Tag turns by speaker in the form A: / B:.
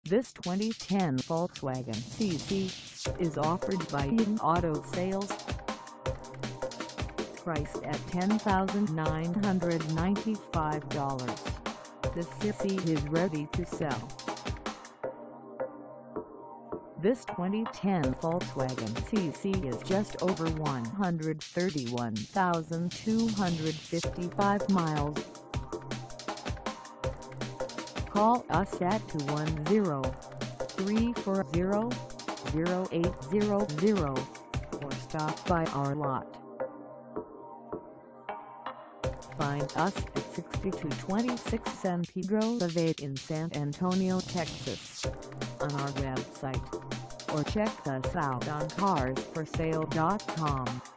A: This 2010 Volkswagen CC is offered by Yam Auto Sales. Priced at $10,995, this CC is ready to sell. This 2010 Volkswagen CC is just over 131,255 miles. Call us at 210-340-0800 or stop by our lot. Find us at 6226 San Pedro Ave in San Antonio, Texas, on our website, or check us out on carsforsale.com.